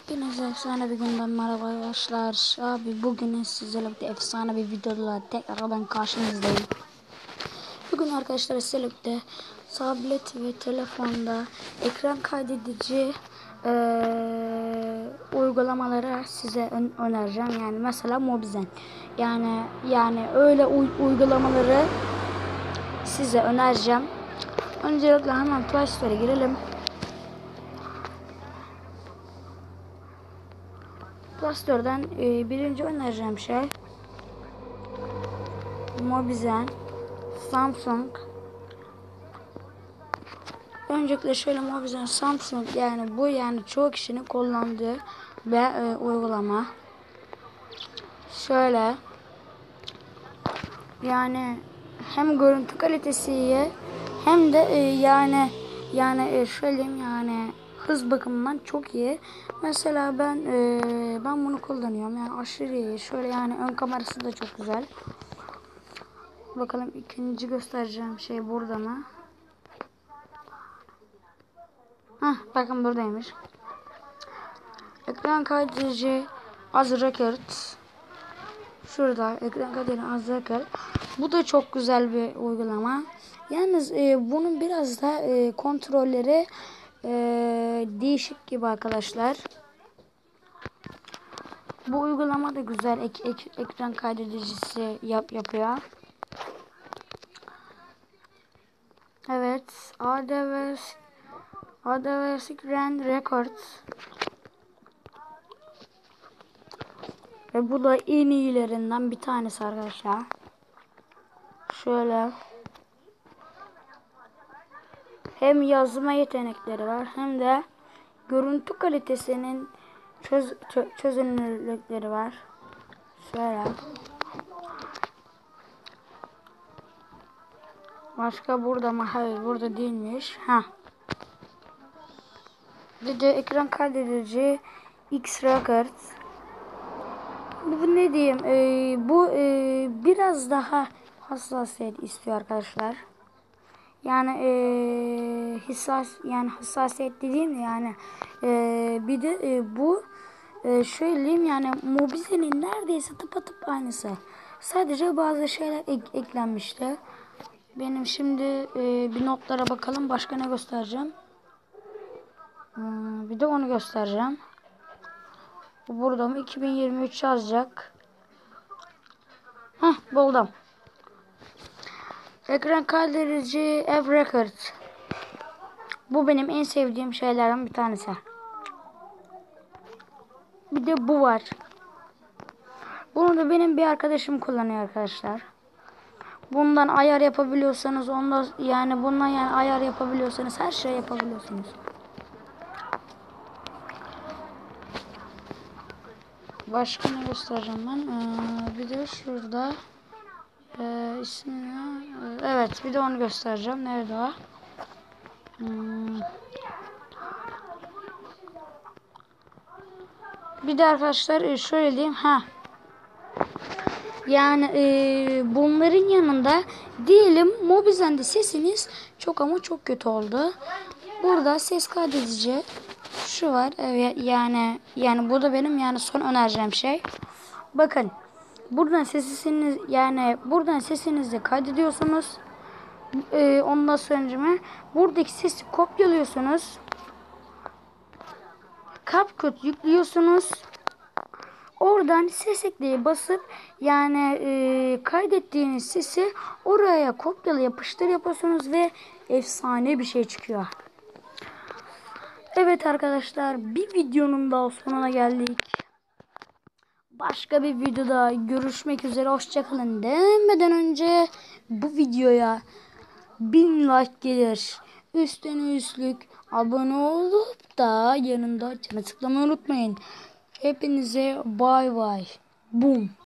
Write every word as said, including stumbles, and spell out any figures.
Hepinize efsane bir günden merhaba arkadaşlar. Abi bugün sizlerle birlikte efsane bir videoda tekrar ben karşınızdayım. Bugün arkadaşlar sizlerle birlikte tablet ve telefonda ekran kaydedici ee, uygulamaları size ön önereceğim. Yani mesela Mobizen. Yani yani öyle uygulamaları size önereceğim. Öncelikle hemen Play Store'a girelim. Play Store'dan e, birinci önereceğim şey Mobizen, Samsung. Öncelikle şöyle Mobizen, Samsung, yani bu yani çoğu kişinin kullandığı ve e, uygulama. Şöyle yani hem görüntü kalitesi iyi hem de e, yani yani e, söyleyeyim yani hız bakımından çok iyi. Mesela ben e, ben bunu kullanıyorum yani aşırı iyi. Şöyle yani ön kamerası da çok güzel. Bakalım ikinci göstereceğim şey burada mı? Hah, bakın buradaymış. Ekran kaydedici az Record. Şurada ekran kaydedici az Record. Bu da çok güzel bir uygulama. Yalnız e, bunun biraz da e, kontrolleri e, değişik gibi arkadaşlar. Bu uygulama da güzel ek, ek, ekran kaydedicisi yap, yapıyor. Evet, A D V A D V Screen Records. Ve bu da en iyilerinden bir tanesi arkadaşlar. Şöyle. Hem yazma yetenekleri var hem de görüntü kalitesinin çöz, çö, çözünürlükleri var. Şöyle. Başka burada mı? Hayır, burada değilmiş. Ha. Bir de ekran kaydedici X-Records. Bu ne diyeyim? Ee, bu e, biraz daha hassasiyet istiyor arkadaşlar. Yani e, hassas yani hassasiyet dediğim yani e, bir de e, bu e, söyleyeyim yani Mobizen'in neredeyse tıpatıp aynısı. Sadece bazı şeyler ek, eklenmişti. Benim şimdi e, bir notlara bakalım. Başka ne göstereceğim? Hmm, bir de onu göstereceğim. Burada mı? iki bin yirmi üç yazacak. Hah, buldum. Ekran kaydedici F Records. Bu benim en sevdiğim şeylerden bir tanesi. Bir de bu var. Bunu da benim bir arkadaşım kullanıyor arkadaşlar. Bundan ayar yapabiliyorsanız, onda yani bundan yani ayar yapabiliyorsanız her şey yapabiliyorsunuz. Başka ne göstereceğim ben? Ee, bir de şurada ee, ismini ee, evet, bir de onu göstereceğim. Nerede o? Hmm. Bir de arkadaşlar şöyle diyeyim. Ha. Yani e, bunların yanında diyelim Mobizen'de sesiniz çok ama çok kötü oldu. Burada ses kaydedici şu var. Evet, yani yani bu da benim yani son önereceğim şey. Bakın. Buradan sesiniz yani buradan sesinizi kaydediyorsunuz. E, ondan sonra buradaki sesi kopyalıyorsunuz. CapCut yüklüyorsunuz. Oradan ses ekleye basıp yani e, kaydettiğiniz sesi oraya kopyala yapıştır yapıyorsunuz ve efsane bir şey çıkıyor. Evet arkadaşlar, bir videonun daha sonuna geldik. Başka bir videoda görüşmek üzere, hoşçakalın demeden önce bu videoya bin like gelir. Üstüne üstlük abone olup da yanında çana tıklamayı unutmayın. Hepinize bay bay. Boom.